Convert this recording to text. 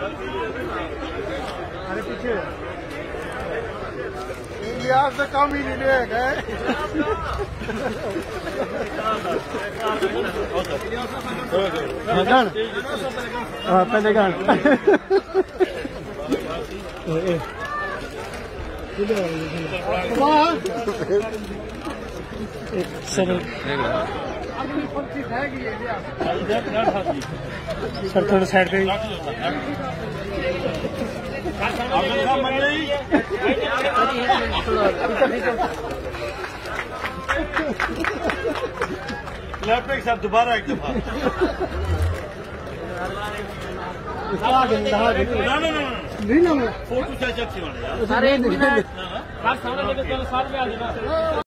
अरे पीछे लिहाज से कम ही नहीं ले गए। हाँ पहले गान सर थोड़ा साइड पे लैपटॉप साहब दोबारा एक दफा फोटो सेशन